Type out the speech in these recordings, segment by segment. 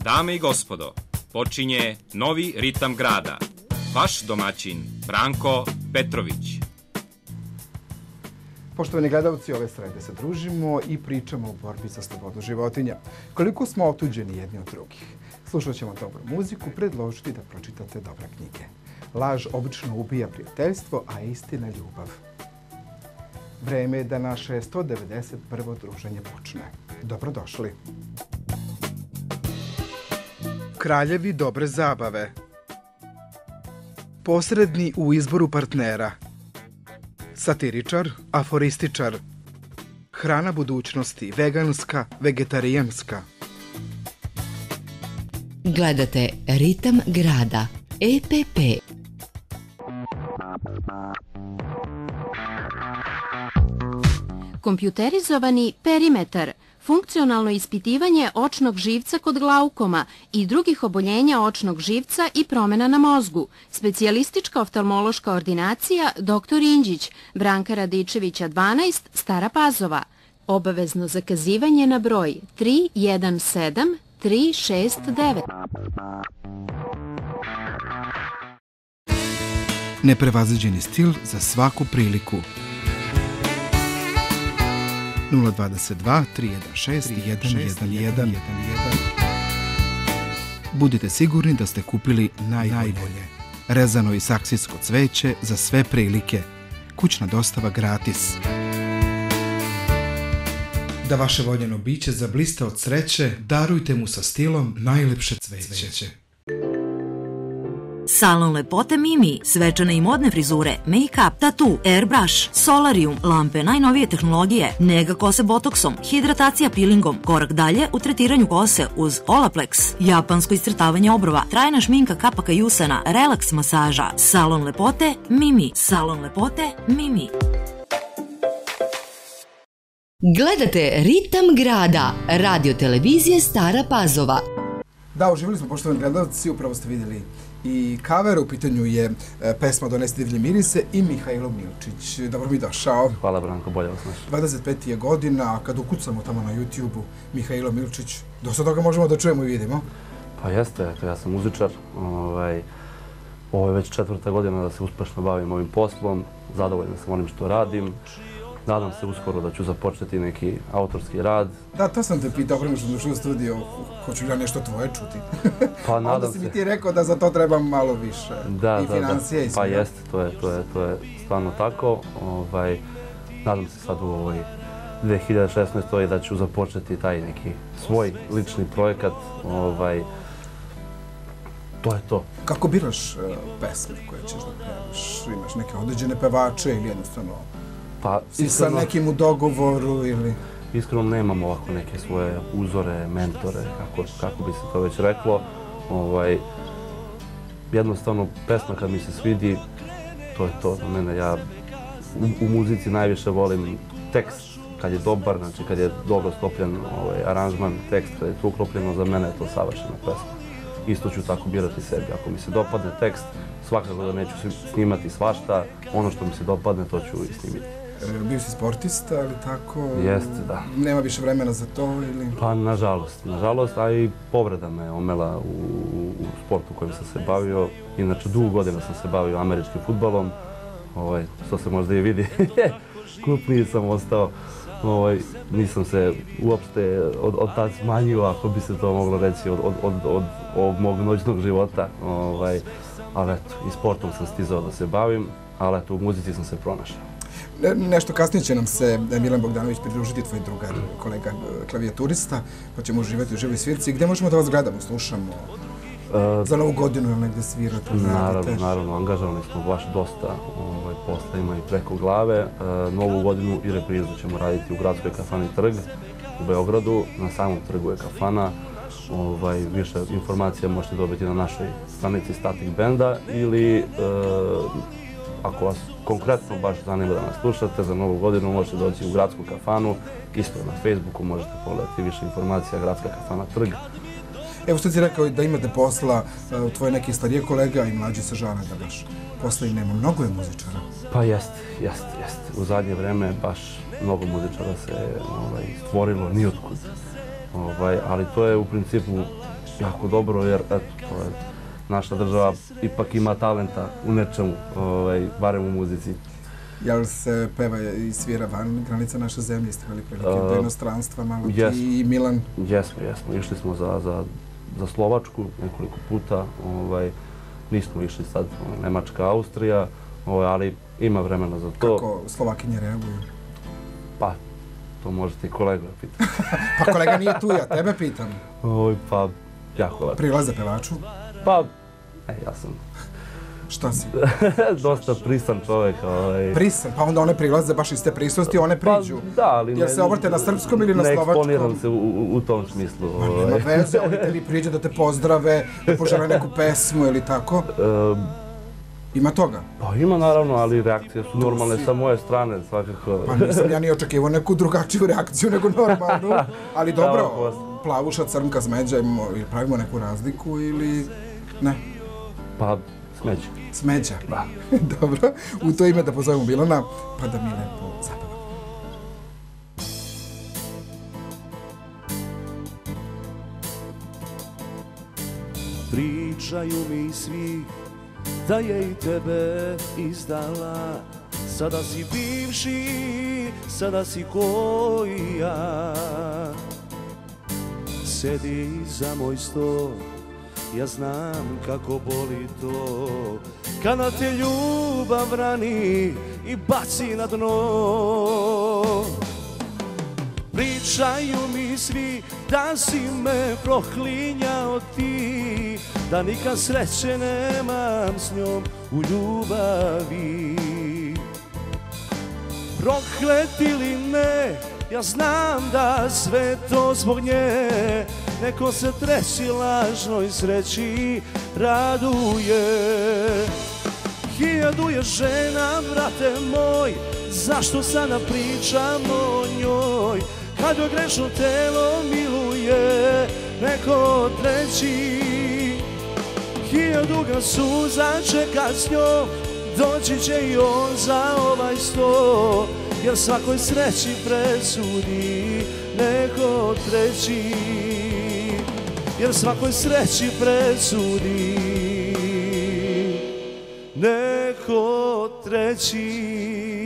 Dame i gospodo, počinje novi ritam grada. Vaš domaćin Branko Petrović. Poštovani gledalci, ove srede se družimo i pričamo o borbi za slobodu životinja. Koliko smo otuđeni jedni od drugih. Slušat ćemo dobru muziku, predložiti da pročitate dobre knjige. Laž obično ubija prijateljstvo, a istina ljubav. Vreme je da naše 191. druženje počne. Dobrodošli. Kraljevi dobre zabave. Posredni u izboru partnera. Satiričar, aforističar. Hrana budućnosti, veganska, vegetarijanska. Gledate Ritam grada, EPP. Kompjuterizovani perimetar, funkcionalno ispitivanje očnog živca kod glaukoma i drugih oboljenja očnog živca i promjena na mozgu. Specijalistička oftalmološka ordinacija dr. Inđić, Branka Radičevića 12, Stara Pazova. Obavezno zakazivanje na broj 317 369. Neprevaziđeni stil za svaku priliku. 022 316 111. Budite sigurni da ste kupili najbolje. Rezano i saksijsko cveće za sve prilike. Kućna dostava gratis. Da vaše voljeno biće zabliste od sreće, darujte mu sa stilom najlepše cveće. Salon lepote Mimi, svečane i modne frizure, make-up, tatu, airbrush, solarium, lampe najnovije tehnologije, nega kose botoksom, hidratacija peelingom, korak dalje u tretiranju kose uz Olaplex, japansko iscrtavanje obrova, trajna šminka kapaka i usana, relaks masaža. Salon lepote Mimi, salon lepote Mimi. Gledate Ritam grada, radio televizije Stara Pazova. Da, uživali smo, poštovani gledalci, upravo ste vidjeli i cover, u pitanju je pesma Donesi divlje mirise i Mihajlo Milčić. Dobro mi došao. Hvala Branko, bolje vas našao. 25. je godina, kad ukucamo tamo na YouTube-u Mihajlo Milčić, dosta toga možemo da čujemo i vidimo. Pa jeste, ja sam muzičar. Ovo je već 4. godina da se uspešno bavim ovim poslom, zadovoljan sam onim što radim. Nadam se uskoro da ću započeti neki autorski rad. Da, to sam te pitao, prema što sam došao u studio, hoću li ja nešto tvoje čuti. Pa nadam se. Onda si mi ti rekao da za to trebam malo više. Da, i financije i sve. Pa jeste, to je stvarno tako. Nadam se sad u ovoj 2016. da ću započeti taj neki svoj lični projekat. To je to. Kako biraš pesme koje ćeš da pevaš? Imaš neke određene pevače ili jednostavno si sa nekim u dogovoru ili... Iskreno nemam ovako neke svoje uzore, mentore, kako bi se to već reklo. Jednostavno, pesma kad mi se svidi, to je to za mene. Ja u muzici najviše volim tekst kad je dobar, znači kad je dobro sklopljen aranžman, tekst kad je tu uklopljeno, za mene je to savršena pesma. Isto ću tako birati sebi. Ako mi se dopadne tekst, svakako da neću snimati svašta, ono što mi se dopadne, to ću i snimiti. Bio si sportista, ali tako? Jeste, da. Nema više vremena za to ili? Pa nažalost, a i povreda me omela u sportu kojim sam se bavio. Inače, dugo godina sam se bavio američkim fudbalom, što se možda i vidi. Krupniji sam ostao, nisam se uopšte od tad smanjio, ako bi se to moglo reći, od mog noćnog života. Ali eto, i sportom sam stizao da se bavim, ali eto, u muzici sam se pronašao. Nešto kasnije će nam se Milan Bogdanović pridružiti, tvoj drugar, kolega klavijaturista, pa ćemo uživati u živoj svirci. Gde možemo da vas gledamo, slušamo? Za Novu godinu ili negde svirate? Naravno, angažovani smo baš dosta posla, ima i preko glave. Novu godinu i reprizu ćemo raditi u gradskoj kafani Trg u Beogradu. Na samom trgu je kafana. Više informacija možete dobiti na našoj stranici Static Benda ili ako vas konkretno baš zanima da nas slušate, za Novu godinu možete doći u gradsku kafanu, isto na Facebooku možete pogledati više informacija, gradska kafana Trg. Evo što si rekao da imate posla, tvoje neki starije kolega i mlađi se žale da baš posla i nema. Mnogo je muzičara. Pa jest. U zadnje vreme baš mnogo muzičara se stvorilo nijotkud. Ali to je u principu jako dobro jer eto, naša država ipak ima talenta u nečemu, barem u muzici. Jel se peva i svira van granica naše zemlje? Ste imali prilike do inostranstva malo ti i Milan? Jesmo. Išli smo za Slovačku nekoliko puta. Nismo išli sad Nemačka, Austrija, ali ima vremena za to. Kako Slovakinje reaguju? Pa, to možete i kolega pitati. Pa kolega nije tu, ja tebe pitam. Pa, jako lepo. Prilaze pevaču? Pa, ja sam... Šta si? Dosta prisan čovjek. Prisan? Pa onda one prilaze baš iz te prisnosti, one priđu. Pa, da, ali... Jel se obrate na srpskom ili na slovačkom? Ne eksponiram se u tom smislu. Ma nema veze, oni te li priđe da te pozdrave, da požele neku pesmu ili tako? Ima toga? Pa ima naravno, ali reakcije su normalne sa moje strane, svakako. Pa nisam ja ni očekivao neku drugačiju reakciju nego normalnu, ali dobro, plavuša, crnka, smeđa, pravimo neku razliku ili ne? Pa, smeđa. Smeđa? Da. Dobro, u to ime da pozovemo Milana, pa da mi lepo zapeva. Pričaju mi svi da je i tebe izdala. Sada si bivši, sada si koji ja. Sedi za moj sto, ja znam kako boli to, kada te ljubav rani i baci na dno. Pričaju mi svi da si me proklinjao ti, da nikad sreće nemam s njom u ljubavi. Proklet ili ne, ja znam da sve to zbog nje, neko se treći lažnoj sreći raduje. 1000 je žena, brate moj, zašto sada pričam o njoj, kad joj grešno telo miluje neko treći. 1000 ga suza čeka s njom, doći će i on za ovaj sto, jer svakoj sreći presudi neko treći, jer svakoj sreći presudi neko treći.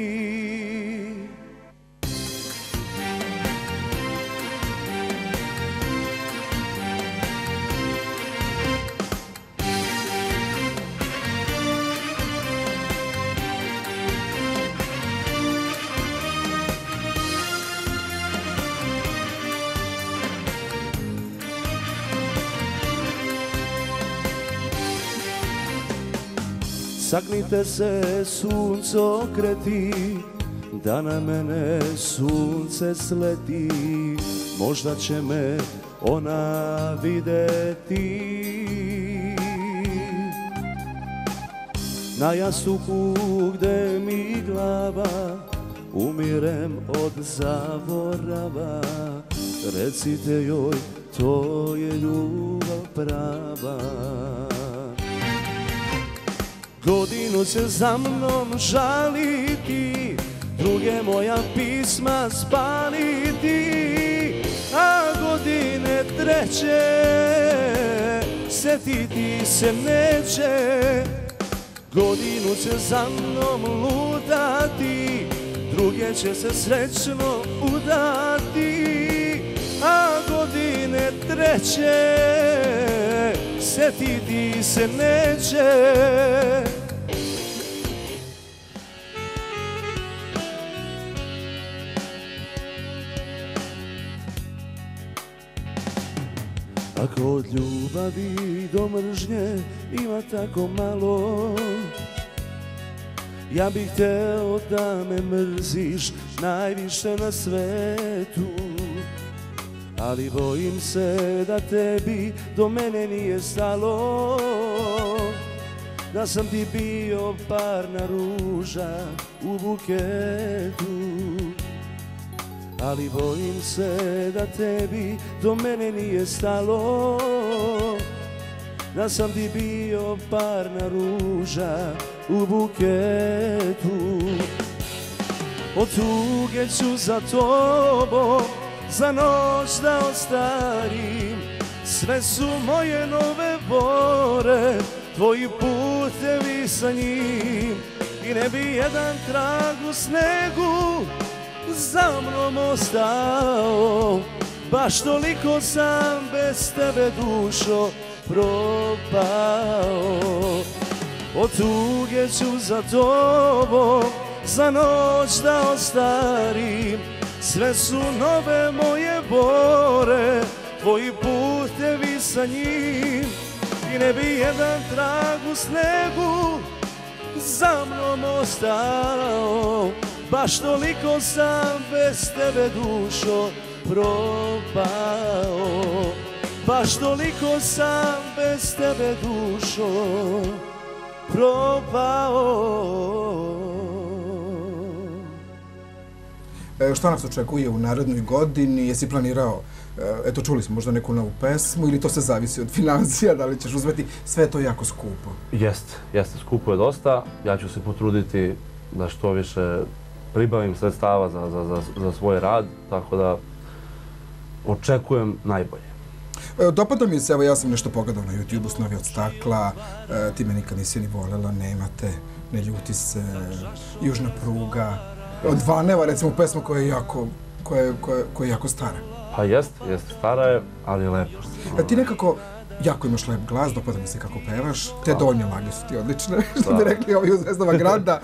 Sagnite se suncokreti, da na mene sunce sleti, možda će me ona videti. Na jastuku gde mi glava, umirem od zaborava, recite joj, to je ljubav prava. Godinu će za mnom žaliti, druge moja pisma spaliti, a godine treće setiti se neće. Godinu će za mnom lutati, druge će se srećno udati, a godine treće setiti se neće. Ako od ljubavi do mržnje ima tako malo, ja bih hteo da me mrziš najviše na svetu, ali bojim se da tebi do mene nije stalo, da sam ti bio parna ruža u buketu, ali bojim se da tebi do mene nije stalo, da sam ti bio parna ruža u buketu. Od tuge ću za tobom za noć da ostarim, Sve su moje nove bore, tvoji putevi sa njim. I ne bi jedan trag u snegu za mnom ostao. Baš toliko sam bez tebe, dušo, propao. Od tuge ću za tobom za noć da ostarim. Sve su nove moje bore, tvoji putevi sa njim. I ne bi jedan trag u snegu za mnom ostao. Baš toliko sam bez tebe, dušo, propao. Baš toliko sam bez tebe, dušo, propao. Šta nas očekuje u narednoj godini? Jesi planirao, eto čuli smo možda neku novu pesmu ili to se zavisi od financija, da li ćeš uzmeti, sve je to jako skupo? Jeste, skupo je dosta. Ja ću se potruditi da što više pribavim sredstava za svoj rad, tako da očekujem najbolje. Dopada mi se, evo ja sam nešto pogledao na YouTube-u, Snovi od stakla, ti me nikad nisi ni voljela, nemate, ne ljuti se, Južna pruga, od Vaneva recimo pesma koja je jako stara. Pa jeste, stara je, ali je lepa. Ti nekako jako imaš lep glas, dopada mi se kako pevaš, te donje lage su ti odlične, što bi rekli ovi u Zvezdama grada,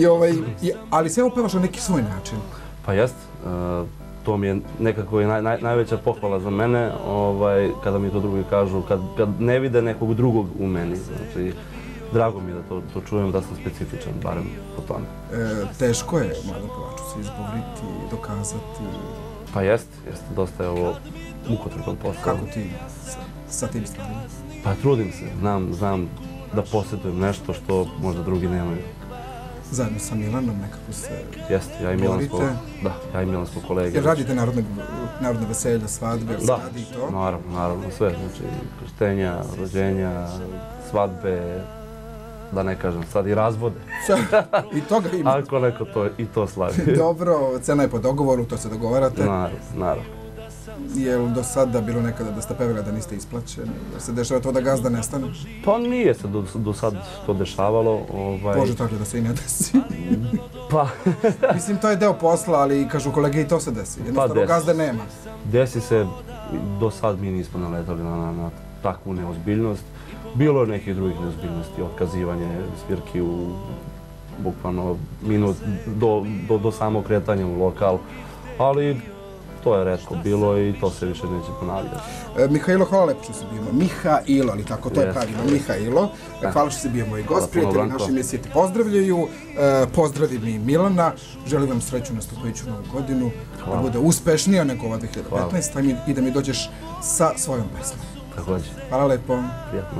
ali sve ovo pevaš na neki svoj način. Pa jeste. To mi je nekako najveća pohvala za mene, kada mi to drugi kažu, kad ne vide nekog drugog u meni. Znači, drago mi je da to čujem, da sam specifičan, barem po tome. Teško je mladom pevaču se izboriti, dokazati. Pa jeste, dosta je ovo mukotrpan posao. Kako ti sa tim stvarima? Pa trudim se, znam da posjedujem nešto što možda drugi nemaju. Zajedno sa Milanom nekako se jeste, ja i Milan smo kolege. Jer radite narodne veselja, svadbe, sadi i to? Da, naravno, sve. Znači, krštenja, rođenja, svadbe, da ne kažem sad i razvode. I toga ima. Ako neko i to slavi. Dobro, cena je po dogovoru, to se dogovarate. Naravno. Je li do sada bilo nekada da ste pevali da niste isplaćeni? Da se dešava to da gazda nestane? Pa nije se do sad to dešavalo. Bože, tako da se i ne desi. Pa... Mislim, to je deo posla, ali kažu kolege i to se desi. Jednostavno gazde nema. Desi se, do sad mi nismo naletali na takvu neozbiljnost. Bilo je nekih drugih neozbiljnosti, otkazivanje svirki u bukvalno minut do samog kretanja u lokal, ali to je retko bilo i to se više neće ponavljati. Mihailo, hvala lepo što si bio. Mihailo, ali tako, to je pravilno, Mihailo. Hvala što si bio moj gost, prijatelji naše emisije te pozdravljaju. Pozdravi mi Milana, želim vam sreću nastupajuću novu godinu, da bude uspešnija nego ova 2015. i da mi dođeš sa svojom pesmom. Također. Hvala lepo. Prijatno.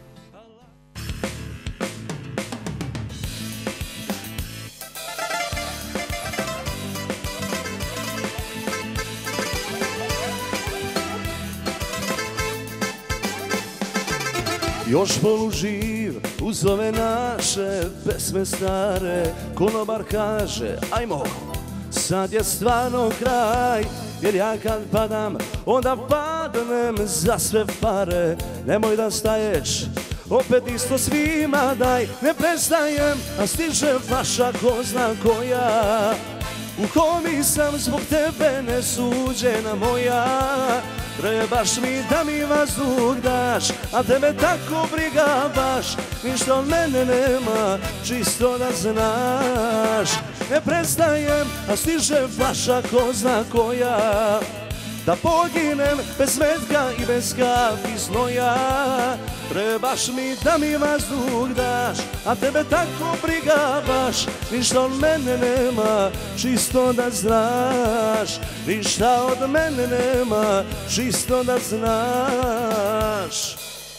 Još poluživ uz ove naše pesme stare, konobar kaže, ajmo, sad je stvarno kraj. Jer ja kad padam, onda padnem za sve pare. Nemoj da staješ, opet isto svima daj. Ne prestajem, a stiže vaša ko zna koja. U komi sam zbog tebe nesuđena moja. Trebaš mi da mi vazduh daš, a tebe tako briga baš. Ništa od mene nema, čisto da znaš. Ne prestajem, a stiže vaša ko zna koja. Da poginem bez metka i bez kapi znoja. Trebaš mi da mi vazduh daš, a tebe tako briga baš. Ništa od mene nema, čisto da znaš. Ništa od mene nema, čisto da znaš.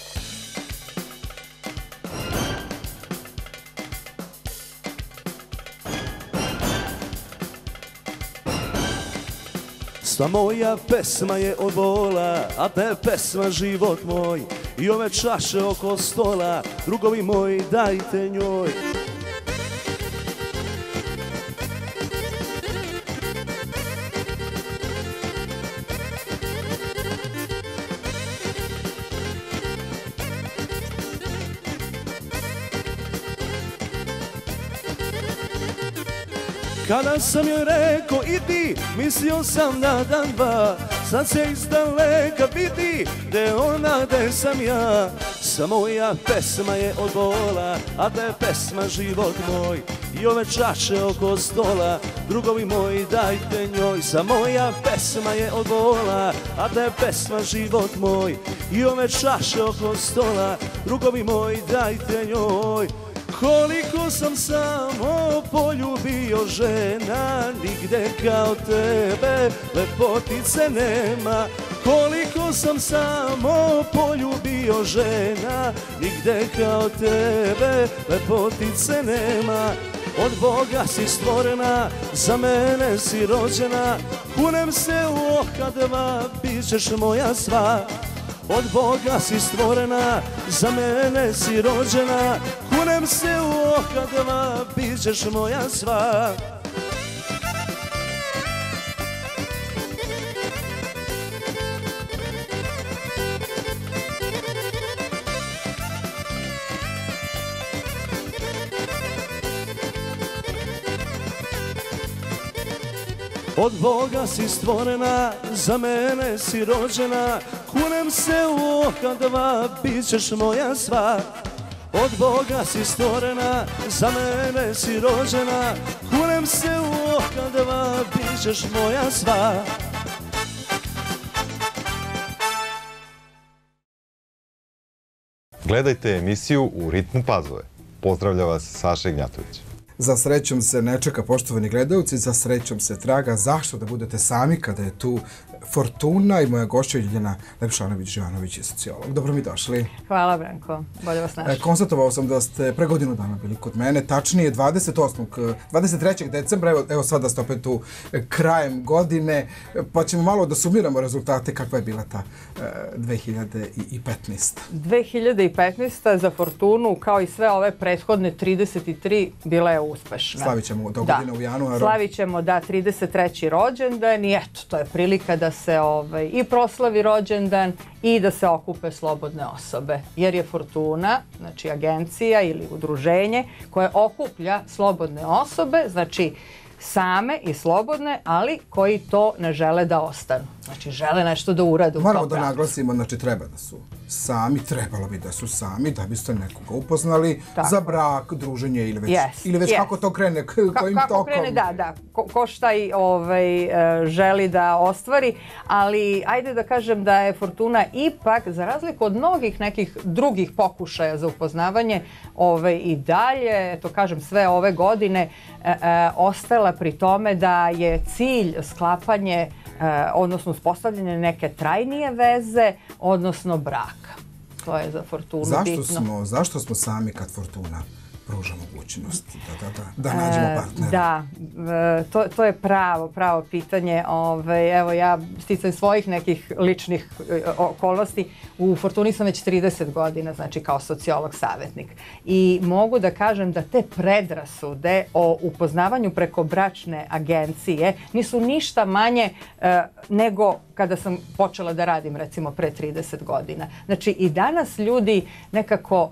Sva moja pesma je od bola, a te pesma život moj. I ove čaše oko stola, drugovi moji dajte njoj. Kada sam joj rekao idi, mislio sam na dan dva. Sad se iz daleka vidi, de ona, de sam ja. Samo moja pesma je od bola, a da je pesma život moj. I ove čaše oko stola, drugovi moji dajte njoj. Samo moja pesma je od bola, a da je pesma život moj. I ove čaše oko stola, drugovi moji dajte njoj. Koliko sam samo poljubio žena, nigde kao tebe lepotice nema. Koliko sam samo poljubio žena, nigde kao tebe lepotice nema. Od Boga si stvorena, za mene si rođena, kunem se u oka dva, bit ćeš moja sva. Od Boga si stvorena, za mene si rođena, kunem se u oka dva, bit ćeš moja sva. Od Boga si stvorena, za mene si rođena, kunem se u oka dva, bit ćeš moja sva. Od Boga si stvorena, za mene si rođena, kunem se u oka dva, bit ćeš moja sva. Gledajte emisiju U ritmu Pazove. Pozdravlja vas Saša Ignjatović. Za srećom se ne čeka, poštovani gledalci, za srećom se traga. Zašto da budete sami kada je tu Fortuna i moja gošća Ljiljana Lepšanović-Živanović je sociolog. Dobro mi došli. Hvala Branko, bolje vas našli. Konstatovao sam da ste pre godinu dana bili kod mene, tačnije 23. decembra, evo sada ste opet tu krajem godine, pa ćemo malo da sumiramo rezultate kakva je bila ta 2015. 2015. za Fortunu, kao i sve ove prethodne 33, bila je uspešna. Slavit ćemo do godine u januaru. Slavit ćemo, 33. rođendan i eto, to je prilika da se i proslavi rođendan i da se okupe slobodne osobe. Jer je Fortuna, znači agencija ili udruženje koje okuplja slobodne osobe, znači same i slobodne, ali koji to ne žele da ostanu. Znači žele nešto da urade. Moramo da naglasimo, znači treba da su sami, trebalo bi da su sami, da biste nekoga upoznali za brak, druženje ili već kako to krene, kojim tokom. Kako krene, da. Ko šta i želi da ostvari, ali ajde da kažem da je Fortuna ipak, za razliku od mnogih nekih drugih pokušaja za upoznavanje, i dalje, to kažem sve ove godine, ostala pri tome da je cilj sklapanje odnosno uspostavljanje neke trajnije veze, odnosno braka. To je za Fortunu bitno. Zašto smo sami kad Fortuna pruža mogućnost da nađemo partnera? Da, to je pravo pitanje. Evo ja sticam svojih nekih ličnih okolnosti. U Fortuni sam već 30 godina, znači kao sociolog savjetnik. I mogu da kažem da te predrasude o upoznavanju preko bračne agencije nisu ništa manje nego kada sam počela da radim recimo pre 30 godina. Znači i danas ljudi nekako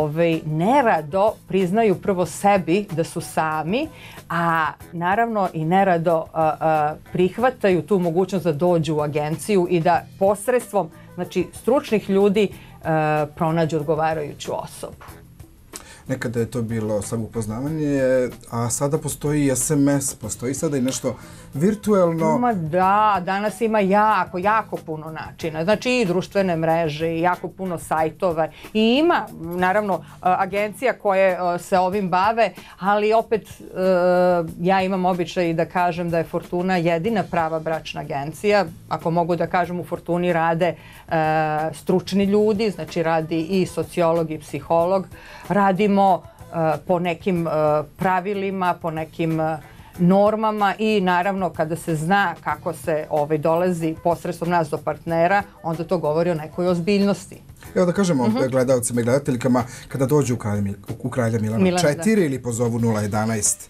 nerado priznaju prvo sebi da su sami, a naravno i nerado prihvataju tu mogućnost da dođu u agenciju i da posredstvom stručnih ljudi pronađu odgovarajuću osobu. Nekada je to bilo samo upoznavanje, a sada postoji i SMS, postoji sada i nešto virtuelno. Da, danas ima jako puno načina. Znači i društvene mreže, i jako puno sajtova. I ima, naravno, agencija koje se ovim bave, ali opet ja imam običaj da kažem da je Fortuna jedina prava bračna agencija. Ako mogu da kažem, u Fortuni rade stručni ljudi, znači radi i sociolog i psiholog. Radimo po nekim pravilima, po nekim normama i naravno kada se zna kako se dolazi posredstvom nas do partnera, onda to govori o nekoj ozbiljnosti. Evo da kažemo gledalcima i gledateljkama, kada dođu u Kralja Milana 4 ili pozovu 011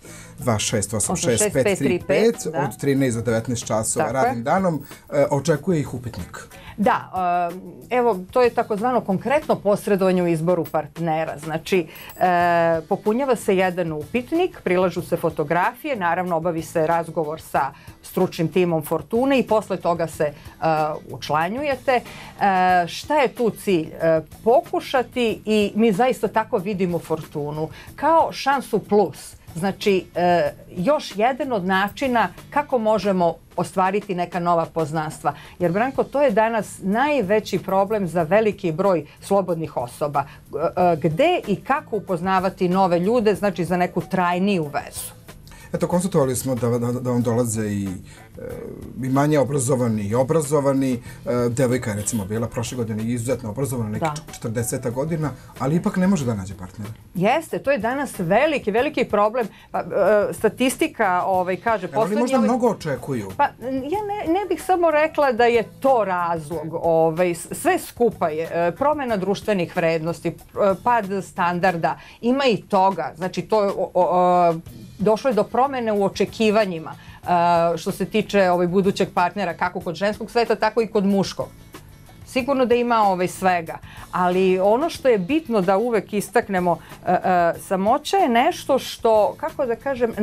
2686535 od 13 do 19 časova radnim danom. Očekuje ih upitnik. Da, evo, to je takozvano konkretno posredovanje u izboru partnera. Znači, popunjava se jedan upitnik, prilažu se fotografije, naravno obavi se razgovor sa stručnim timom Fortune i posle toga se učlanjujete. Šta je tu cilj? Pokušati, i mi zaista tako vidimo Fortunu, kao šansu plus. Znači, još jedan od načina kako možemo ostvariti neka nova poznanstva. Jer, Branko, to je danas najveći problem za veliki broj slobodnih osoba. Gde i kako upoznavati nove ljude, znači za neku trajniju vezu. Eto, konstatovali smo da vam dolaze i manje obrazovani i obrazovani. Devojka je recimo bila prošle godine izuzetno obrazovana, neki 40 godina, ali ipak ne može da nađe partnera. Jeste, to je danas veliki problem. Statistika kaže... Ali možda mnogo očekuju. Pa ja ne bih samo rekla da je to razlog. Sve skupa je promjena društvenih vrednosti, pad standarda, ima i toga. Znači, to došlo je do promjene u očekivanjima što se tiče budućeg partnera, kako kod ženskog sveta, tako i kod muškog. Sigurno da ima svega, ali ono što je bitno da uvek istaknemo, samoća je nešto što, kako da kažem,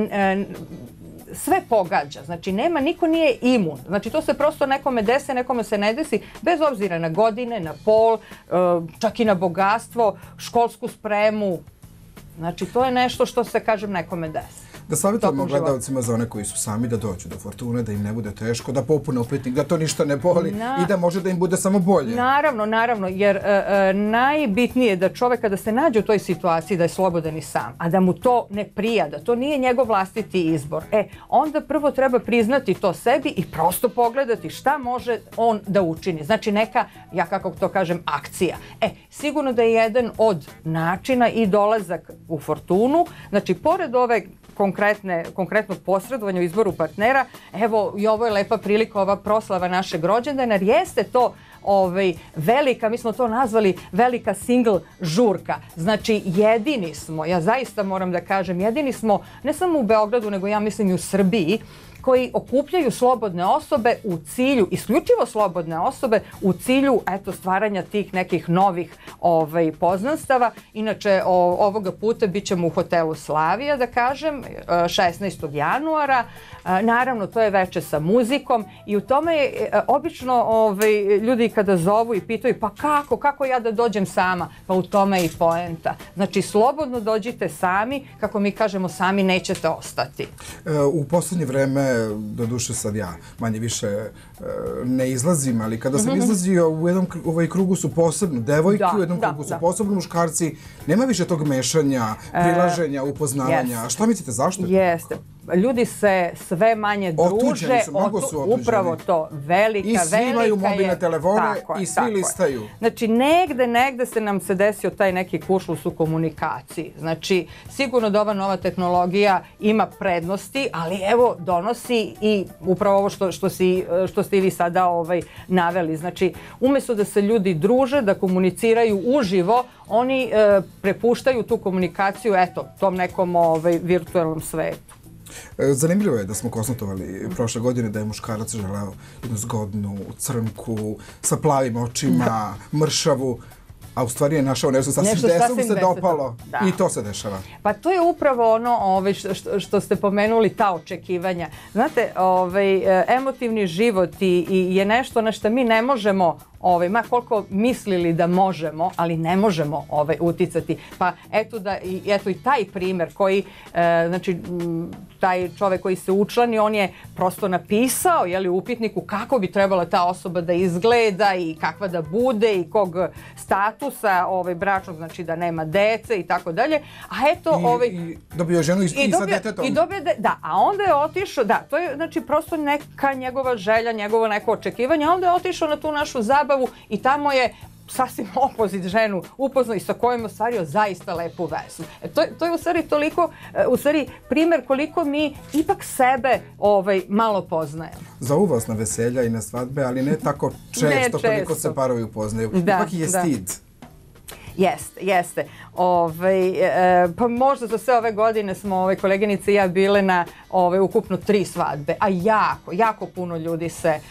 sve pogađa. Znači, niko nije imun. Znači, to se prosto nekome desi, nekome se ne desi, bez obzira na godine, na pol, čak i na bogatstvo, školsku spremu. Znači, to je nešto što se, kažem, nekome desi. Da savjetujemo gledalcima za one koji su sami, da dođu do Fortune, da im ne bude teško, da popune upitnik, da to ništa ne boli i da može da im bude samo bolje. Naravno, jer najbitnije je da čovek kada se nađe u toj situaciji da je slobodan i sam, a da mu to ne prija, da to nije njegov vlastiti izbor. Onda prvo treba priznati to sebi i prosto pogledati šta može on da učini. Znači neka, ja kako to kažem, akcija. Sigurno da je jedan od načina i dolazak u Fortunu, znači pored ove konkretnog posredovanja u izboru partnera, evo i ovo je lepa prilika, ova proslava našeg rođendana, jer jeste to velika, mi smo to nazvali velika single žurka. Znači jedini smo, ja zaista moram da kažem, jedini smo ne samo u Beogradu, nego ja mislim i u Srbiji, koji okupljaju slobodne osobe u cilju, isključivo slobodne osobe, u cilju stvaranja tih nekih novih poznanstava. Inače, ovoga puta bit ćemo u hotelu Slavija, da kažem, 16. januara. Naravno, to je veče sa muzikom i u tome je obično ljudi kada zovu i pitaju pa kako ja da dođem sama? Pa u tome je i poenta. Znači, slobodno dođite sami, kako mi kažemo, sami nećete ostati. U poslednje vreme, doduše sad ja manje više ne izlazim, ali kada sam izlazio u jednom krugu su posebno devojke, u jednom krugu su posebno muškarci, nema više tog mešanja, prilaženja, upoznavanja. Šta mislite, zašto? Jeste. Ljudi se sve manje druže. Otuđeni su, mnogo su otuđeni. Upravo to, velika je. I svi imaju mobilne telefone i svi listaju. Znači, negde se nam se desio taj neki kuršlus u komunikaciji. Znači, sigurno da ova nova tehnologija ima prednosti, ali evo, donosi i upravo ovo što ste i vi sada naveli. Znači, umjesto da se ljudi druže, da komuniciraju uživo, oni prepuštaju tu komunikaciju, tom nekom virtualnom svetu. Zanimljivo je da smo konstatovali prošle godine da je muškarac želeo jednu zgodnu crnku sa plavim očima, mršavu, a u stvari je našao nešto sasvim desetom se dopalo i to se dešava. Pa to je upravo ono što ste pomenuli, ta očekivanja. Znate, emotivni život je nešto na što mi ne možemo, ma koliko mislili da možemo, ali ne možemo uticati. Pa eto i taj primer koji, znači, taj čovek koji se učlani, on je prosto napisao u upitniku kako bi trebala ta osoba da izgleda i kakva da bude i kog statusa bračnog, znači da nema dece i tako dalje. A eto... I dobio ženu i sa detetom. A onda je otišao, to je znači prosto neka njegova želja, njegovo neko očekivanje, a onda je otišao na tu našu zabavu i tamo je sasvim opozit ženu upoznao i sa kojom je ostvario zaista lepu vezu. To je u stvari toliko, primjer koliko mi ipak sebe malo poznajemo. Zovu vas na veselja i na svadbe, ali ne tako često koliko se parovi upoznaju. Ipak je stid. Jeste. Pa možda za sve ove godine smo koleginice i ja bile na ukupno 3 svadbe, a jako puno ljudi se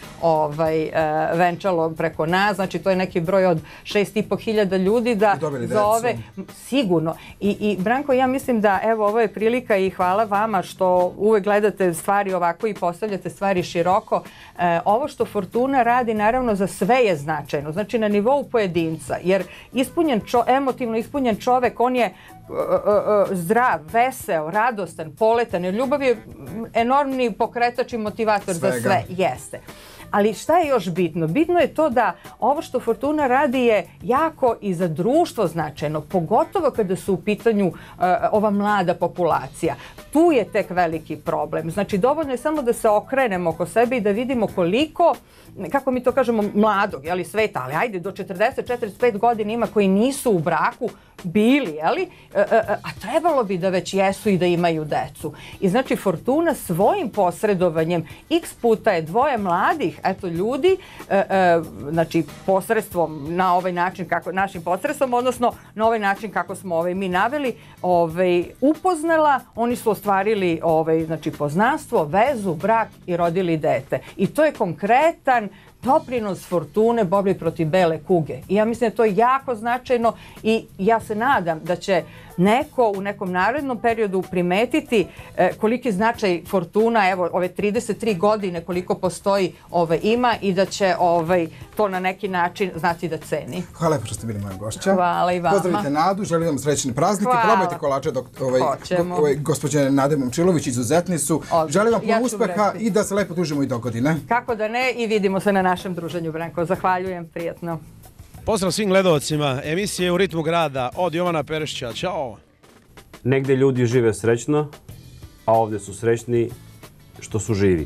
venčalo preko nas, znači to je neki broj od 6.500 ljudi da za ove, sigurno. I Branko, ja mislim da evo ovo je prilika i hvala vama što uvek gledate stvari ovako i postavljate stvari široko. Ovo što Fortuna radi naravno za sve je značajno, znači na nivou pojedinca, jer emotivno ispunjen čovek, on je zdrav, veseo, radostan, poletan, jer ljubav je enormni pokretač i motivator za sve. Jeste. Ali šta je još bitno? Bitno je to da ovo što Fortuna radi je jako i za društvo značajno, pogotovo kada su u pitanju ova mlada populacija. Tu je tek veliki problem. Znači, dovoljno je samo da se okrenemo oko sebe i da vidimo koliko, kako mi to kažemo, mladog sveta, ali ajde, do 40-45 godina ima koji nisu u braku bili, a trebalo bi da već jesu i da imaju decu. I znači Fortuna svojim posredovanjem x puta je dvoje mladih ljudi, znači posredstvom na ovaj način, našim posredstvom, odnosno na ovaj način kako smo mi naveli, upoznala, oni su ostvarili znači poznanstvo, vezu, brak i rodili dete. I to je konkretan doprinos Fortune borbi protiv bele kuge. I ja mislim da je to jako značajno i ja se nadam da će neko u nekom narednom periodu primetiti koliki značaj Fortuna, evo ove 33 godine koliko postoji ima i da će to na neki način znati da ceni. Hvala lepo što ste bili moja gošća. Hvala i vama. Pozdravite Nadu, želim vam srećne praznike. Probajte kolače gospođe Nade Momčilović, izuzetni su. Želim vam puno uspeha i da se lepo družimo i do godine. Kako da ne, i vidimo se na našem druženju, Branko. Zahvaljujem, prijatno. Pozdrav svim gledalcima emisije U ritmu grada od Jovana Perešića. Ćao! Negde ljudi žive srećno, a ovde su srećni što su živi.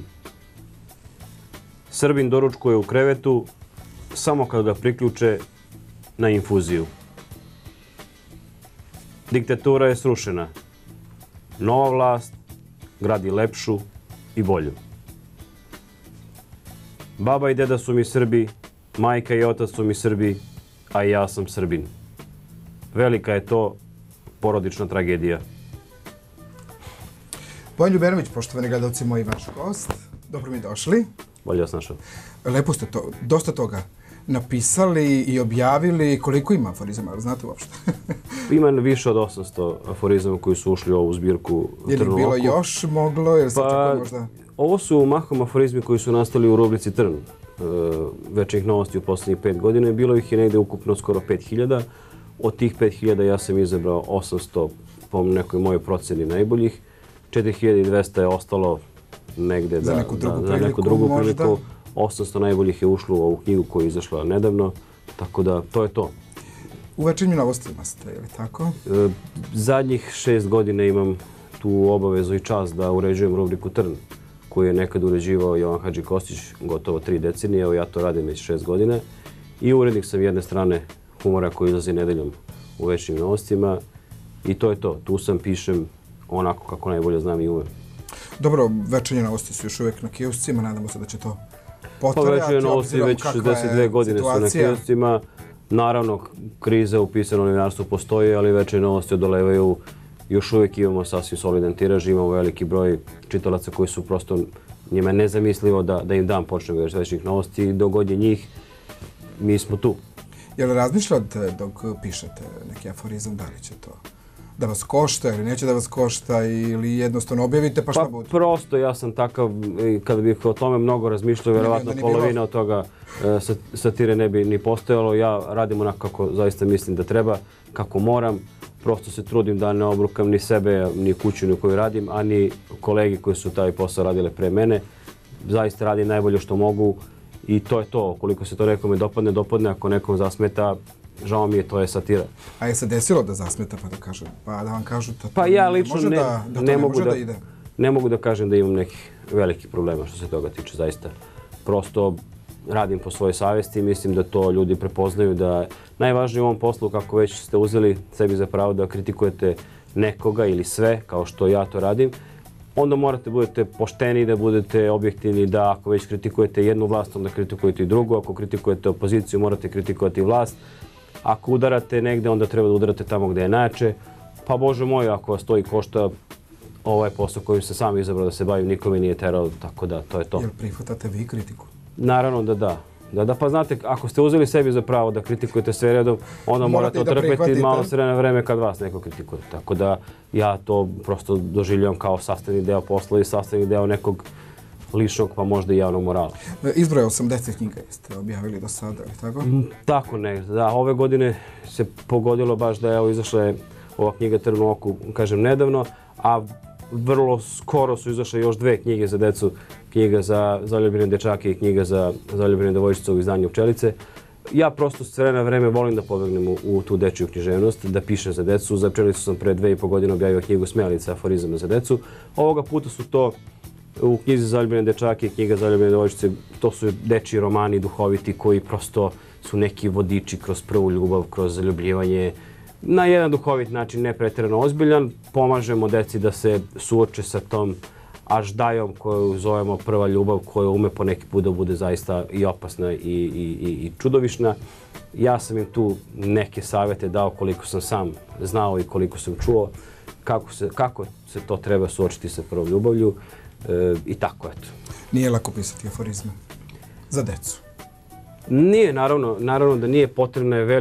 Srbin doručkuje u krevetu samo kad ga priključe na infuziju. Diktatura je srušena. Nova vlast gradi lepšu i bolju. Baba i deda su mi Srbi, majka i otac su mi Srbi, a i ja sam Srbin. Velika je to porodična tragedija. Bojan Ljubenović, poštovani gledalci, moj vaš gost. Dobro mi došli. Bolje vas našao. Lepo ste dosta toga napisali i objavili. Koliko ima aforizama, ali znate uopšte? Ima više od 800 aforizama koji su ušli u ovu zbirku Trnu oko. Je li bilo još moglo? Ovo su mahom aforizmi koji su nastali u rubrici Trn. Večernjih novosti u poslednjih 5 godina. Bilo ih je negde ukupno skoro 5000. Od tih 5000 ja sam izabrao 800 po nekoj mojoj proceni najboljih. 4200 je ostalo negde za neku drugu priliku. 800 najboljih je ušlo u ovu knjigu koja je izašla nedavno. Tako da, to je to. U večernjim novostima ste, je li tako? Zadnjih 6 godina imam tu obavezu i čast da uređujem rubriku Trn, koju je nekad uređivao Jovan Hadži Kostić gotovo 3 decenije. Evo ja to radim već 6 godina. I urednik sam jedne strane humora koji izlazi nedeljom u večernjim novostima. I to je to. Tu sam, pišem onako kako najbolje znam i umem. Dobro, večernje novosti su još uvijek na kioscima. Nadamo se da će to potrajati. Pa večernje novosti već 62 godine su na kioscima. Naravno, kriza u pisanom novinarstvu postoji, ali večernje novosti odolevaju. Još uvijek imamo sasvim solidan tiraž, imamo veliki broj čitalaca koji su prosto njima nezamislivo da im dan počne večernjih novosti i dok god je njih, mi smo tu. Jel razmišljate dok pišete neki aforizam, da li će to da vas košta ili neće da vas košta ili jednostavno objavite pa šta bude? Pa prosto ja sam takav, kada bih o tome mnogo razmišljao, vjerovatno polovina od toga satire ne bi ni postojalo. Ja radim onako kako zaista mislim da treba, kako moram. Prosto se trudim da ne obrukam ni sebe, ni kuću u kojoj radim, a ni kolegi koji su taj posao radile pre mene. Zaista radim najbolje što mogu i to je to. Koliko se to nekome dopadne, ako nekom zasmeta, žao mi je, to je satira. A je se desilo da zasmeta pa da vam kažu da pa ja lično ne mogu da kažem da imam nekih velikih problema što se toga tiče, zaista. Prosto radim po svojoj savjesti i mislim da to ljudi prepoznaju, da je najvažnije u ovom poslu, kako već ste uzeli sebi za pravo da kritikujete nekoga ili sve, kao što ja to radim, onda morate budete pošteni, da budete objektivni, da ako već kritikujete jednu vlast, onda kritikujete i drugu. Ako kritikujete opoziciju, morate kritikovati vlast. Ako udarate negde, onda treba da udarate tamo gde je najjače. Pa Bože moj, ako vas to i košta, ovaj posao kojim se sam izabrao da se bavim, nikome nije terao, tako da to je to. Jel prihvatate vi kritiku? Naravno da da. Da, pa znate, ako ste uzeli sebi za pravo da kritikujete sve redom, onda morate otrpeti malo srednje vreme kad vas neko kritikuje. Tako da ja to prosto doživljavam kao sastavni deo posla i sastavni deo nekog ličnog, pa možda i javnog morala. Izbroj 80 knjiga jeste objavili do sada, ali tako? Tako negdje, da. Ove godine se pogodilo baš da je izašla ova knjiga Trn u oku, kažem, nedavno, a vrlo skoro su izašle još 2 knjige za decu. Knjiga za zaljubljene dečake i knjiga za zaljubljene devojčice u izdanju Pčelice. Ja prosto sve na vreme volim da pobegnem u tu dečiju književnost, da pišem za decu. Za Pčelicu sam pre 2,5 godine objavio knjigu Smejalica aforizama za decu. Ovoga puta su to u knjizi Zaljubljene dečake i knjiga Zaljubljene devojčice, to su dečiji romani duhoviti koji prosto su neki vodiči kroz prvu ljubav, kroz zaljubljivanje. Na jedan duhovit način, ne pretjerano ozbiljan, pomažemo deci da se suoče sa tom aždajom koju zovemo prva ljubav, koja ume po neki put da bude zaista i opasna i čudovišna. Ja sam im tu neke savjete dao koliko sam sam znao i koliko sam čuo, kako se to treba suočiti sa prvom ljubavlju i tako, eto. Nije lako pisati aforizme za decu? Nije, naravno da nije. Potrebna je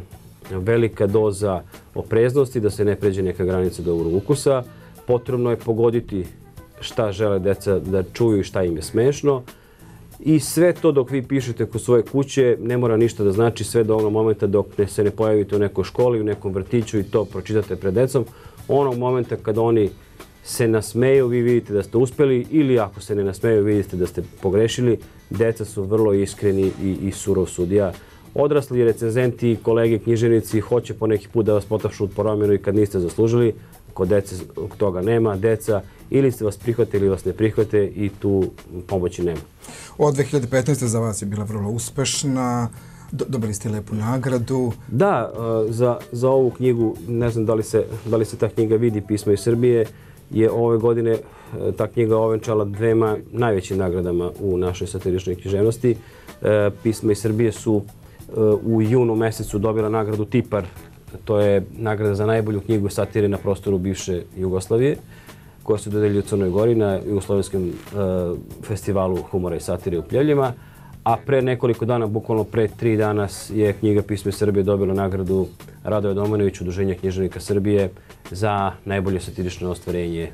velika doza opreznosti, da se ne pređe neka granica dobrog ukusa. Potrebno je pogoditi šta žele deca da čuju i šta im je smešno. I sve to dok vi pišete kod svoje kuće ne mora ništa da znači, sve do onog momenta dok se ne pojavite u nekoj školi, u nekom vrtiću i to pročitate pred decom. Onog momenta kad oni se nasmeju, vi vidite da ste uspeli, ili ako se ne nasmeju, vidite da ste pogrešili. Deca su vrlo iskreni i surov sudija. Odrasli recenzenti, kolege, književnici hoće po neki put da vas potapšu po ramenu i kad niste zaslužili. Kod dece toga nema. Deca ili se vas prihvate ili vas ne prihvate i tu pomoći nema. Od 2015. za vas je bila vrlo uspešna. Dobili ste lepu nagradu. Da, za ovu knjigu, ne znam da li se ta knjiga vidi, Pisma iz Srbije, je ove godine ta knjiga ovenčala 2 najvećim nagradama u našoj satiričnoj književnosti. Pisma iz Srbije su u junu mesecu dobila nagradu Tipar. To je nagrada za najbolju knjigu satire na prostoru bivše Jugoslavije, koja se dodeljuje u Crnoj Gori na Jugoslovenskom festivalu humora i satire u Pljevljima. A pre nekoliko dana, bukvalno pre 3 dana, je knjiga Pisma iz Srbije dobila nagradu Radoja Domanović, Udruženja književnika Srbije, za najbolje satirično ostvarenje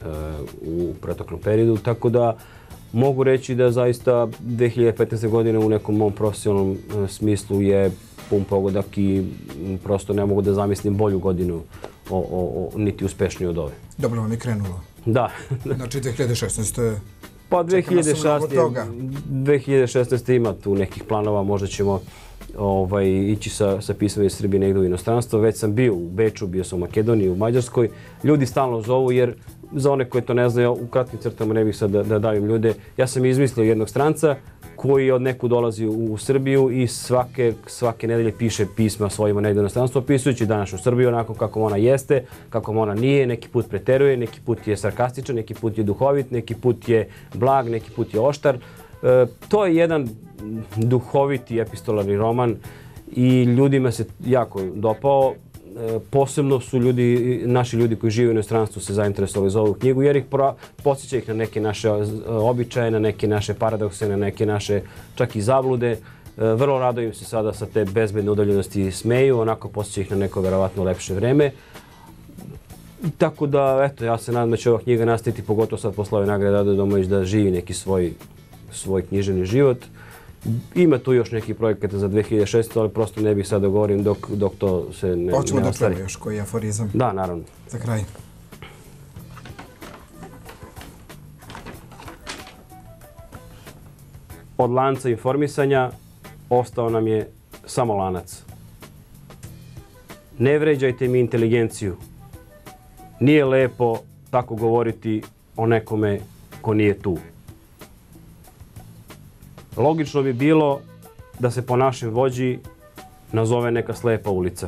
u proteklom periodu. Tako da mogu reći da zaista 2015. godine u nekom mom profesionalnom smislu je pun pogodak i prosto ne mogu da zamislim bolju godinu niti uspešniju od ove. Dobro vam je krenulo. Da. Znači 2016. Pa 2016. ima tu nekih planova, možda ćemo ići sa Pismom iz Srbije negdje u inostranstvo. Već sam bio u Beču, bio sam u Makedoniji, u Mađarskoj. Ljudi stalno zovu jer za one koji to ne znaju, u kratkim crtama ne bih sad da davim ljude. Ja sam izmislio jednog stranca koji od neku dolazi u Srbiju i svake nedelje piše pisma svojima negdje u inostranstvo, opisujući današnju Srbiju onako kako ona jeste, kako ona nije, neki put preteruje, neki put je sarkastičan, neki put je duhovit, neki put je blag, neki put je oštar. To je jedan duhoviti epistolarni roman i ljudima se jako dopao. Posebno su naši ljudi koji žive u inostranstvu se zainteresovali za ovu knjigu jer podsjeća ih na neke naše običaje, na neke naše paradokse, na neke naše čak i zablude. Vrlo rado im se sada sa te bezbedne udaljenosti smeju, onako podsjeća ih na neko verovatno lepše vreme. Tako da, eto, ja se nadam da će ova knjiga nastaviti, pogotovo sad posle ove nagrade Radoja Domanović, da živi neki svoj književni život. Ima tu još neki projekata za 2016, ali prosto ne bih sad da govorim dok to se ne ostvari. Hoćemo da čujemo još koji aforizam. Da, naravno. Za kraj. Od lanca informisanja ostao nam je samo lanac. Ne vređajte mi inteligenciju. Nije lepo tako govoriti o nekome ko nije tu. Logično bi bilo da se po našem vođi nazove neka slepa ulica.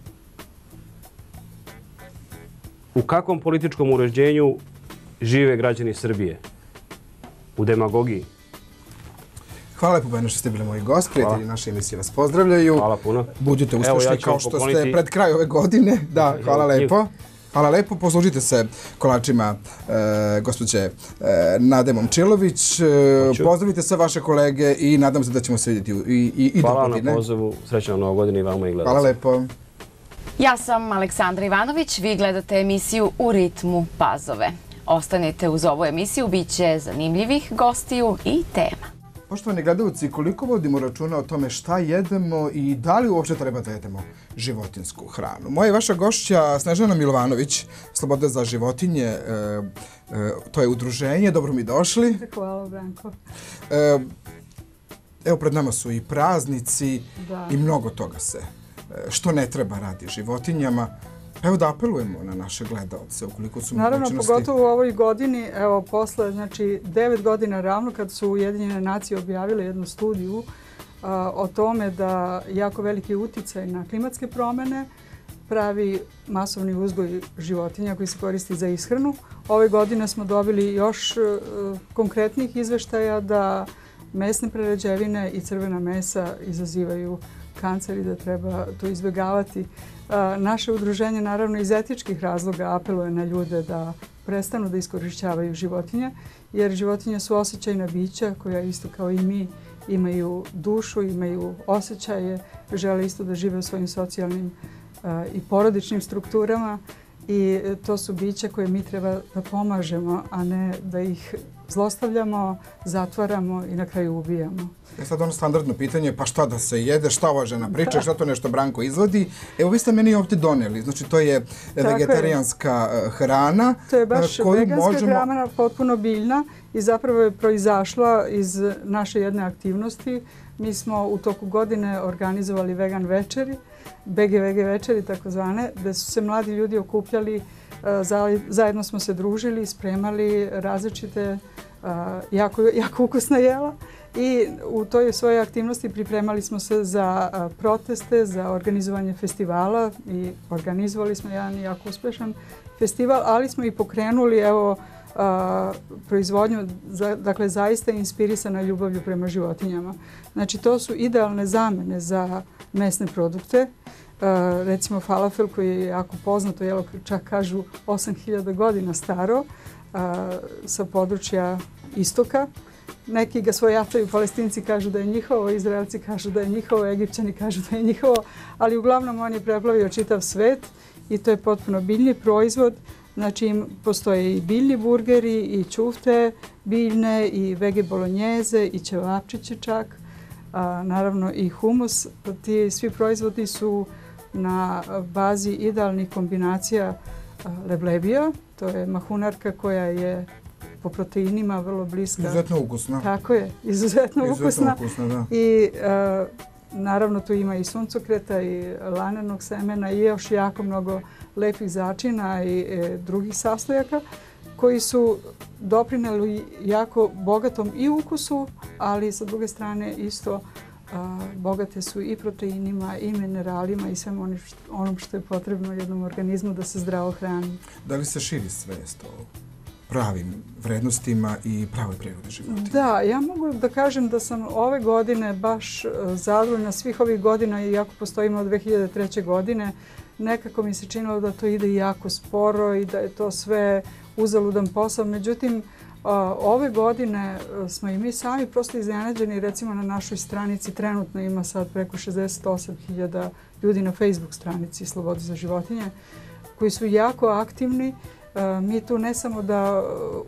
U kakvom političkom uređenju žive građani Srbije? U demagogiji. Hvala lepo, Beno, što ste bili moji gost. Prijatelji naše emisije vas pozdravljaju. Hvala puno. Budite uspješni kao što ste pred kraj ove godine. Da, hvala lepo. Hvala lepo, poslužite se kolačima gospođe Nade Momčilović. Pozdravite sve vaše kolege i nadam se da ćemo se vidjeti i do godine. Hvala na pozivu, srećna nova godina i vama i gledalcima. Hvala lepo. Ja sam Aleksandra Ivanović, vi gledate emisiju U ritmu Pazove. Ostanite uz ovu emisiju, bit će zanimljivih gostiju i tema. Poštovani gledalci, koliko vodimo računa o tome šta jedemo i da li uopće treba da jedemo životinsku hranu? Moja i vaša gošća Snežana Milovanović, Sloboda za životinje, to je udruženje, dobro mi došli. Hvala, Branko. Evo, pred nama su i praznici i mnogo toga se što ne treba radi životinjama. Evo da apelujemo na naše gledalce ukoliko su mogućnosti. Naravno, pogotovo u ovoj godini, evo posle 9 godina ravno kad su Ujedinjene nacije objavile jednu studiju o tome da jako veliki uticaj na klimatske promjene pravi masovni uzgoj životinja koji se koristi za ishranu. Ove godine smo dobili još konkretnih izveštaja da mesne prerađevine i crvena mesa izazivaju kancer i da treba to izbjegavati. Naše udruženje, naravno, iz etičkih razloga apeluje na ljude da prestanu da iskorišćavaju životinje, jer životinje su osjećajna bića koja isto kao i mi imaju dušu, imaju osjećaje, žele isto da žive u svojim socijalnim i porodičnim strukturama i to su bića koje mi treba da pomažemo, a ne da ih zlostavljamo, zatvaramo i na kraju ubijamo. Sad ono standardno pitanje, pa šta da se jede, šta ova žena priča, šta to nešto Branko izvodi. Evo, vi ste meni ovdje doneli, znači to je vegetarijanska hrana. To je baš veganska hrana, potpuno biljna i zapravo je proizašla iz naše jedne aktivnosti. Mi smo u toku godine organizovali vegan večeri, BGVG večeri takozvane, gde su se mladi ljudi okupljali, zajedno smo se družili, spremali različite jako ukusna jela i u toj svojoj aktivnosti pripremali smo se za proteste, za organizovanje festivala i organizovali smo jedan jako uspješan festival, ali smo i pokrenuli proizvodnju, dakle zaista inspirisana ljubavlju prema životinjama. Znači to su idealne zamene za mesne produkte. Recimo falafel koji je jako poznato, jelo čak kažu 8000 godina staro, sa područja istoka. Neki ga svojataju, Palestinci kažu da je njihovo, Izraelci kažu da je njihovo, Egipćani kažu da je njihovo, ali uglavnom on je preplavio čitav svet i to je potpuno biljni proizvod. Znači postoje i biljni burgeri i ćufte biljne i vege bolonjeze i ćevapčiće čak. Naravno i humus. Ti svi proizvodi su na bazi idealnih kombinacija leblebija. To je mahunarka koja je po proteinima vrlo bliska. Izuzetno ukusna. Tako je, izuzetno ukusna. I naravno tu ima i suncokreta i lanenog semena i još jako mnogo lepih začina i drugih sastojaka koji su doprineli jako bogatom i ukusu, ali sa druge strane isto bogate su i proteinima i mineralima i svem onom što je potrebno jednom organizmu da se zdravo hrani. Da li se širi svijest o pravim vrednostima i pravoj prirodi životinja? Da, ja mogu da kažem da sam ove godine baš zadovoljna svih ovih godina, iako postojimo od 2003. godine, nekako mi se činilo da to ide jako sporo i da je to sve uzaludan posao. Međutim, ove godine smo i mi sami prosto iznenađeni. Recimo na našoj stranici trenutno ima sad preko 68.000 ljudi na Facebook stranici Sloboda za životinje koji su jako aktivni. Mi tu ne samo da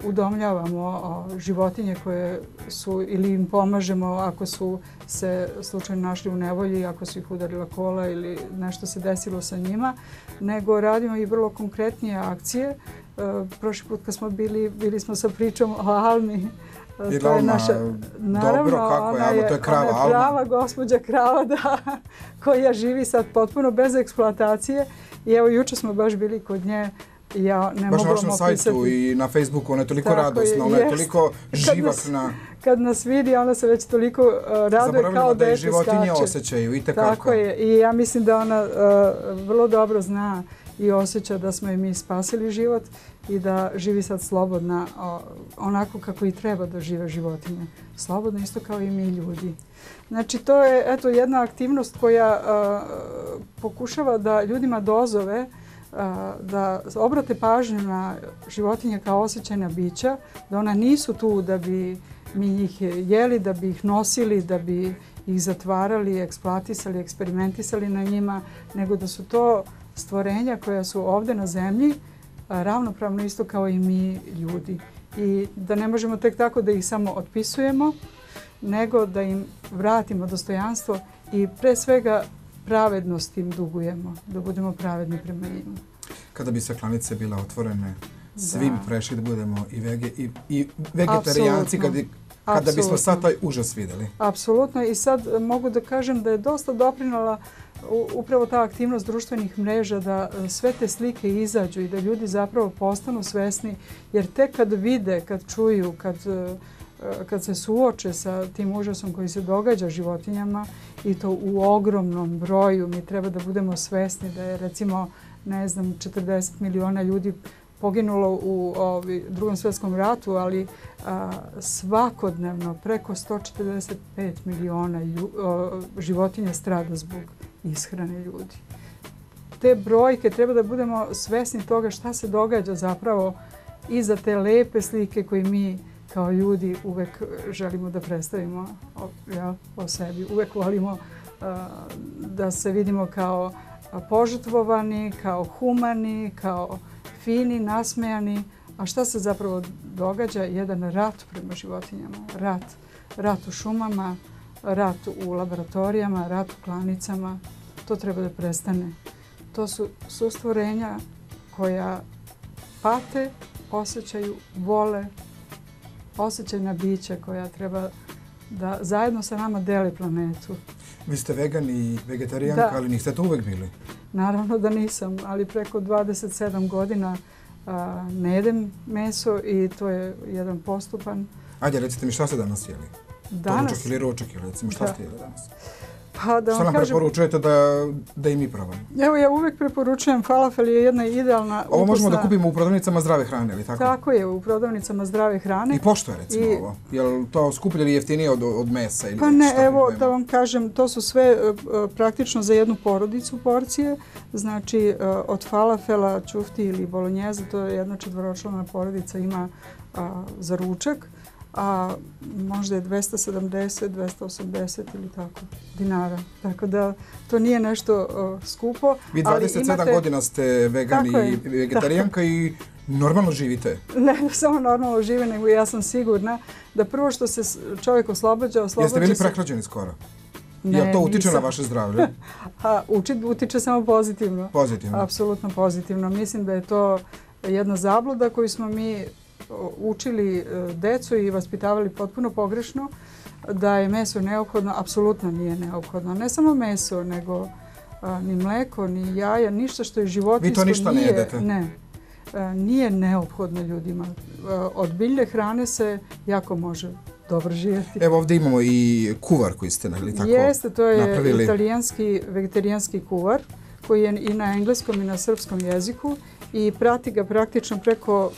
udomljavamo životinje koje su ili im pomažemo ako su se slučajno našli u nevolji, ako su ih udarila kola ili nešto se desilo sa njima, nego radimo i vrlo konkretnije akcije. Prošli put kad smo bili smo sa pričom o Almi. To je naša, naravno, ona je prava gospođa krava koja živi sad potpuno bez eksploatacije i evo juče smo baš bili kod nje. Ja ne baš mogu na vašem sajtu i na Facebooku, ona je toliko radosna, ona je toliko živahna. Kad nas vidi, ona se već toliko raduje kao da dete životinje skače. Osjećaju i tekako. Tako je i ja mislim da ona vrlo dobro zna i osjeća da smo i mi spasili život i da živi sad slobodna, onako kako i treba da žive životinje. Slobodno isto kao i mi ljudi. Znači to je jedna aktivnost koja pokušava da ljudima dozove da obrate pažnju na životinje kao osjećajna bića, da ona nisu tu da bi mi ih jeli, da bi ih nosili, da bi ih zatvarali, eksploatisali, eksperimentisali na njima, nego da su to stvorenja koja su ovde na zemlji ravnopravno isto kao i mi ljudi. I da ne možemo tek tako da ih samo otpisujemo, nego da im vratimo dostojanstvo i pre svega pravednost im dugujemo, da budemo pravedni prema njima. Kada bi klanice bile otvorene, svi bi prešli da budemo i vegetarijanci, kada bismo sad taj užas videli. Apsolutno, i sad mogu da kažem da je dosta doprinala upravo ta aktivnost društvenih mreža, da sve te slike izađu i da ljudi zapravo postanu svesni, jer tek kad vide, kad čuju, kad se suoče sa tim užasom koji se događa životinjama i to u ogromnom broju, mi treba da budemo svesni da je recimo, 40 miliona ljudi poginulo u Drugom svjetskom ratu, ali svakodnevno preko 145 miliona životinja strada zbog ishrane ljudi. Te brojke treba da budemo svesni toga šta se događa zapravo iza te lepe slike koje mi kao ljudi uvek želimo da predstavimo o sebi. Uvek volimo da se vidimo kao požrtvovani, kao humani, kao fini, nasmejani. A šta se zapravo događa? Jedan rat prema životinjama. Rat u šumama, rat u laboratorijama, rat u klanicama. To treba da prestane. To su stvorenja koja pate, osjećaju, vole, osjećajna bića koja treba da zajedno sa nama deli planetu. Vi ste vegan i vegetarijanka, ali niste to uvek bili? Naravno da nisam, ali preko 27 godina ne jedem meso i to je jedan postupan. Ajde, recite mi šta ste danas jeli? Doručak ili ručak, recimo šta ste jeli danas? Pa da šta nam preporučujete da i mi probamo? Evo, ja uvek preporučujem, falafel je jedna idealna Ovo možemo da kupimo u prodavnicama zdrave hrane, ili tako? Tako je, u prodavnicama zdrave hrane. I pošto je recimo ovo? Je li to skuplje ili jeftinije od mesa? Pa ne, evo da vam kažem, to su sve praktično za jednu porodicu porcije. Znači od falafela, ćufti ili bolonjeza, to je jedna četvoročlana porodica ima za ručak. A možda je 270, 280 ili tako dinara. Tako da to nije nešto skupo. Vi 27 godina ste vegan i vegetarijanka i normalno živite. Ne samo normalno žive, nego ja sam sigurna da prvo što se čovjek oslobađa se... Jeste bili prehlađeni skoro? Jel to utiče na vaše zdravlje? Utiče samo pozitivno. Pozitivno? Apsolutno pozitivno. Mislim da je to jedna zabluda koju smo mi učili decu i vaspitavali potpuno pogrešno, da je meso neophodno. Apsolutno nije neophodno. Ne samo meso, nego ni mleko, ni jaja, ništa što je životinjsko. Vi to ništa ne jedete? Ne. Nije neophodno ljudima. Od biljne hrane se jako može dobro živjeti. Evo ovdje imamo i kuvar koji ste napravili. Jeste, to je italijanski vegetarijanski kuvar koji je i na engleskom i na srpskom jeziku i prati ga praktično preko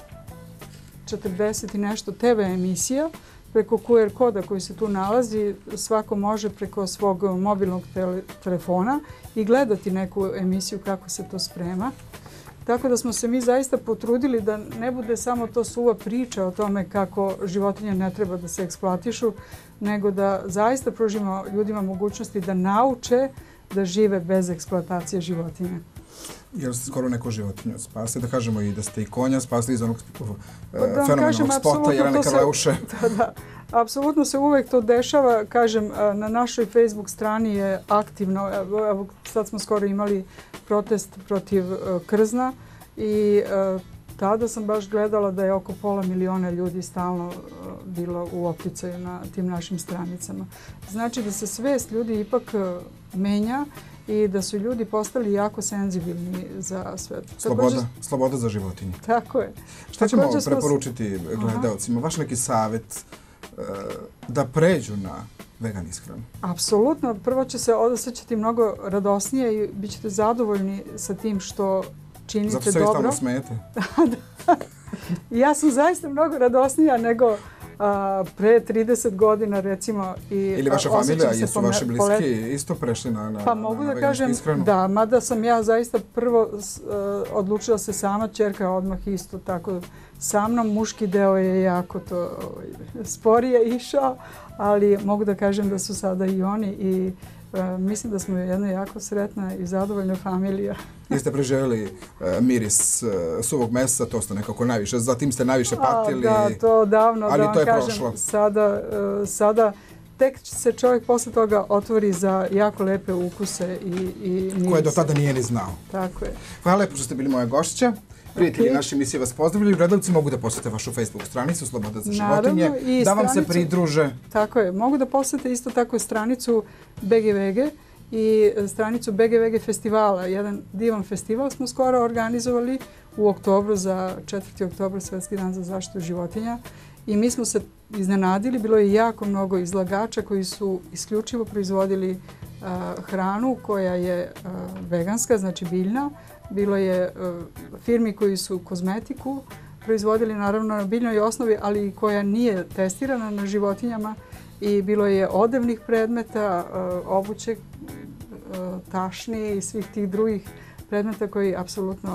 40 i nešto TV emisija, preko QR koda koji se tu nalazi. Svako može preko svog mobilnog telefona i gledati neku emisiju kako se to sprema. Tako da smo se mi zaista potrudili da ne bude samo to suva priča o tome kako životinje ne treba da se eksploatišu, nego da zaista pružimo ljudima mogućnosti da nauče da žive bez eksploatacije životinja. Jer ste skoro neku životinju spasili, da kažemo i da ste i konja spasili iz onog fenomenalnog spota Jelene Karleuše. Da, apsolutno se uvek to dešava. Kažem, na našoj Facebook strani je aktivno, evo sad smo skoro imali protest protiv krzna i tada sam baš gledala da je oko 500 miliona ljudi stalno bilo u opticaju na tim našim stranicama. Znači da se svest ljudi ipak menja i da su ljudi postali jako senzibilni za sve. Sloboda za životinje. Tako je. Šta ćemo preporučiti gledalcima? Vaš neki savjet da pređu na vegan ishranu? Apsolutno. Prvo će se osjećati mnogo radosnije i bit ćete zadovoljni sa tim što činite dobro. Zato se vi stalno smijete. Ja sam zaista mnogo radosnija nego pre 30 godina, recimo. Ili vaša familija, jesu vaši bliski isto prešli na Pa mogu da kažem, da, mada sam ja zaista prvo odlučila se sama, ćerka odmah isto tako sa mnom. Muški deo je jako to sporije išao, ali mogu da kažem da su sada i oni i mislim da smo jedna jako sretna i zadovoljna familija. Jeste preživjeli miris suvog mesa, to ste nekako najviše, zatim ste najviše patili. Da, to davno, ali da to je vam kažem, prošlo. Sada tek se čovjek posle toga otvori za jako lepe ukuse i mirise. Koje do tada nije ni znao. Tako je. Hvala lepo što ste bili moja gošća. Prijatelji naše emisije vas pozdravljaju. Gledalci mogu da posjete vašu Facebook stranicu Sloboda za životinje, da vam se pridruže. Tako je. Mogu da posjete isto tako stranicu BGVG i stranicu BGVG festivala. Jedan divan festival smo skoro organizovali u oktobru za 4. oktobar, Svetski dan za zaštitu životinja. I mi smo se iznenadili, bilo je jako mnogo izlagača koji su isključivo proizvodili hranu koja je veganska, znači biljna. Bilo je firmi koji su kozmetiku proizvodili naravno na biljnoj osnovi, ali koja nije testirana na životinjama. I bilo je odevnih predmeta, obuće, tašni i svih tih drugih predmeta koji apsolutno,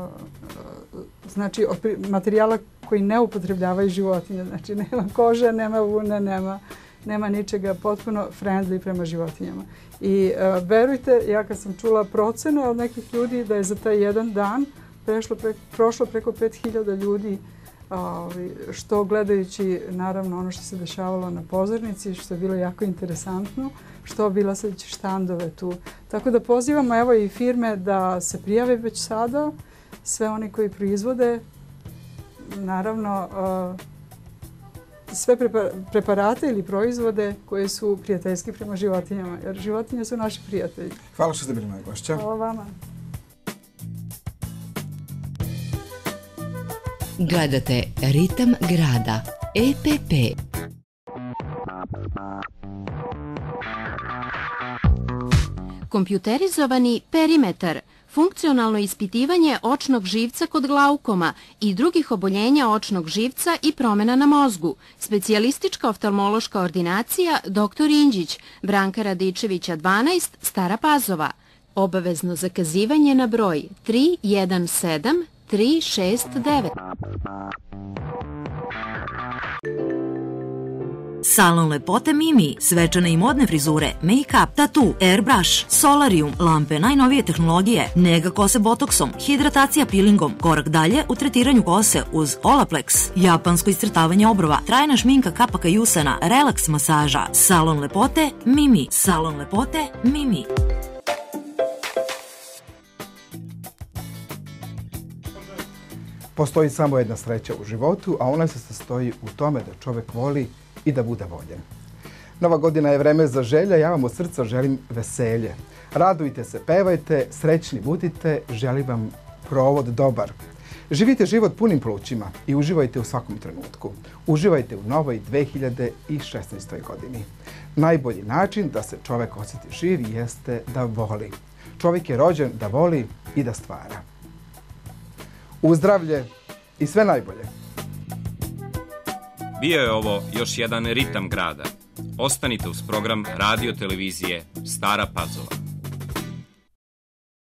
znači materijala koji ne upotrebljavaju životinje. Znači nema kože, nema vune, nema ničega, potpuno friendly prema životinjama. I verujte, ja kad sam čula procene od nekih ljudi da je za taj jedan dan prošlo preko 5000 ljudi, što gledajući naravno ono što se dešavalo na pozornici, što je bilo jako interesantno, što obilazeći štandove tu. Tako da pozivamo evo i firme da se prijave već sada, sve oni koji proizvode, naravno sve preparate ili proizvode koje su prijateljski prema životinjama, jer životinje su naši prijatelji. Hvala što ste bili moja gošća. Hvala vama. Gledate Ritam grada, EPP. Kompjuterizovani perimetar, funkcionalno ispitivanje očnog živca kod glaukoma i drugih oboljenja očnog živca i promjena na mozgu. Specijalistička oftalmološka ordinacija Dr. Inđić, Branka Radičevića 12, Stara Pazova. Obavezno zakazivanje na broj 317 369. Salon lepote Mimi, svečane i modne frizure, make-up, tatu, airbrush, solarium, lampe najnovije tehnologije, nega kose botoksom, hidratacija peelingom, korak dalje u tretiranju kose uz Olaplex, japansko iscrtavanje obrova, trajna šminka kapaka i usana, relaks masaža. Salon lepote Mimi, salon lepote Mimi. Postoji samo jedna sreća u životu, a ona se sastoji u tome da čovjek voli i da bude voljen. Nova godina je vreme za želje, ja vam od srca želim veselje. Radujte se, pevajte, srećni budite, želim vam provod dobar. Živite život punim plućima i uživajte u svakom trenutku. Uživajte u novoj 2016. godini. Najbolji način da se čovjek osjeti živ jeste da voli. Čovjek je rođen da voli i da stvara. Uzdravlje i sve najbolje. Bio je ovo još jedan Ritam grada. Ostanite uz program radio televizije Stara Pazova.